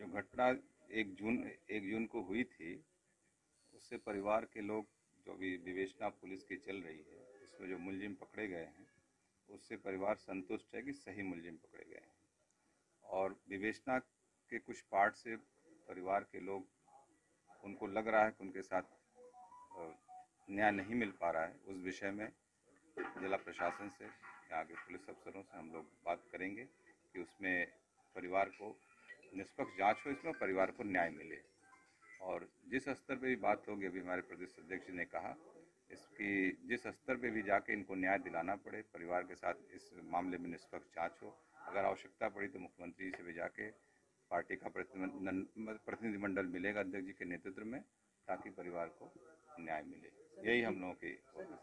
जो घटना एक जून को हुई थी, उससे परिवार के लोग, जो अभी विवेचना पुलिस की चल रही है, उसमें जो मुलजिम पकड़े गए हैं, उससे परिवार संतुष्ट है कि सही मुलजिम पकड़े गए हैं। और विवेचना के कुछ पार्ट से परिवार के लोग, उनको लग रहा है कि उनके साथ न्याय नहीं मिल पा रहा है। उस विषय में जिला प्रशासन से या आगे पुलिस अफसरों से हम लोग बात करेंगे कि उसमें परिवार को निष्पक्ष जांच हो, इसमें परिवार को न्याय मिले। और जिस स्तर पे भी बात होगी, अभी हमारे प्रदेश अध्यक्ष जी ने कहा, इसकी जिस स्तर पे भी जाके इनको न्याय दिलाना पड़े, परिवार के साथ इस मामले में निष्पक्ष जांच हो। अगर आवश्यकता पड़ी तो मुख्यमंत्री से भी जाके पार्टी का प्रतिनिधिमंडल मिलेगा अध्यक्ष जी के नेतृत्व में, ताकि परिवार को न्याय मिले। यही हम लोगों की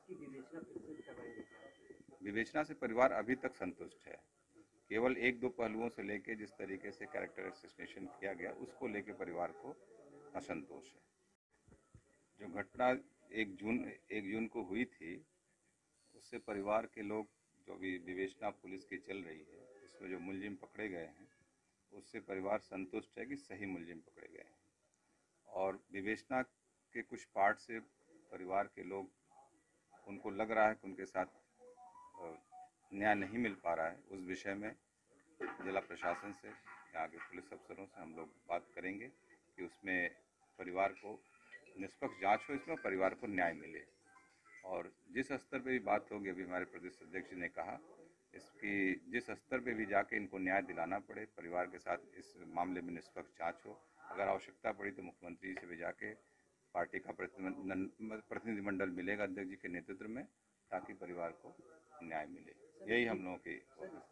विवेचना से परिवार अभी तक संतुष्ट है। केवल एक दो पहलुओं से लेके जिस तरीके से कैरेक्टर असैसिनेशन किया गया, उसको लेके परिवार को असंतोष है। जो घटना एक जून को हुई थी, उससे परिवार के लोग, जो अभी विवेचना पुलिस की चल रही है, उसमें जो मुलजिम पकड़े गए हैं, उससे परिवार संतुष्ट है कि सही मुलजिम पकड़े गए हैं। और विवेचना के कुछ पार्ट से परिवार के लोग, उनको लग रहा है कि उनके साथ न्याय नहीं मिल पा रहा है। उस विषय में जिला प्रशासन से या आगे पुलिस अफसरों से हम लोग बात करेंगे कि उसमें परिवार को निष्पक्ष जांच हो, इसमें परिवार को न्याय मिले। और जिस स्तर पे भी बात होगी, अभी हमारे प्रदेश अध्यक्ष जी ने कहा, इसकी जिस स्तर पे भी जाके इनको न्याय दिलाना पड़े, परिवार के साथ इस मामले में निष्पक्ष जांच हो। अगर आवश्यकता पड़ी तो मुख्यमंत्री से भी जाके पार्टी का प्रतिनिधिमंडल मिलेगा अध्यक्ष जी के नेतृत्व में, ताकि परिवार को न्याय मिले। यही हम लोगों की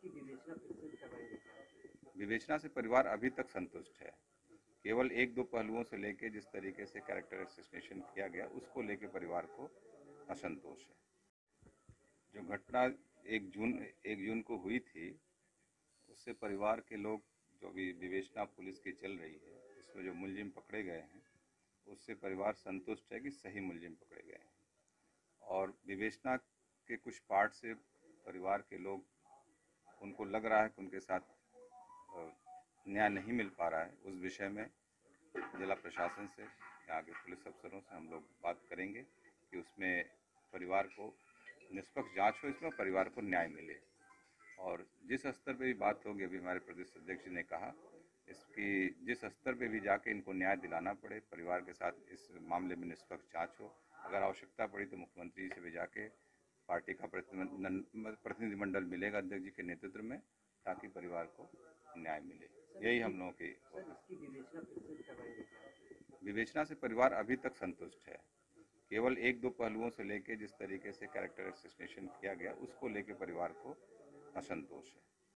विवेचना से परिवार अभी तक संतुष्ट है। केवल एक दो पहलुओं से लेके जिस तरीके से कैरेक्टर असैसिनेशन किया गया, उसको लेके परिवार को असंतोष है। जो घटना एक जून को हुई थी, उससे परिवार के लोग, जो अभी विवेचना पुलिस की चल रही है, उसमें जो मुलजिम पकड़े गए हैं, उससे परिवार संतुष्ट है कि सही मुलजिम पकड़े गए हैं। और विवेचना के कुछ पार्ट से परिवार के लोग, उनको लग रहा है कि उनके साथ न्याय नहीं मिल पा रहा है। उस विषय में जिला प्रशासन से या आगे पुलिस अफसरों से हम लोग बात करेंगे कि उसमें परिवार को निष्पक्ष जांच हो, इसमें परिवार को न्याय मिले। और जिस स्तर पे भी बात होगी, अभी हमारे प्रदेश अध्यक्ष जी ने कहा, इसकी जिस स्तर पे भी जाके इनको न्याय दिलाना पड़े, परिवार के साथ इस मामले में निष्पक्ष जांच हो। अगर आवश्यकता पड़ी तो मुख्यमंत्री से भी जाके पार्टी का प्रतिनिधिमंडल मिलेगा अध्यक्ष जी के नेतृत्व में, ताकि परिवार को न्याय मिले। यही हम लोगों की विवेचना से परिवार अभी तक संतुष्ट है। केवल एक दो पहलुओं से लेके जिस तरीके से कैरेक्टर असैसिनेशन किया गया, उसको लेके परिवार को असंतोष है।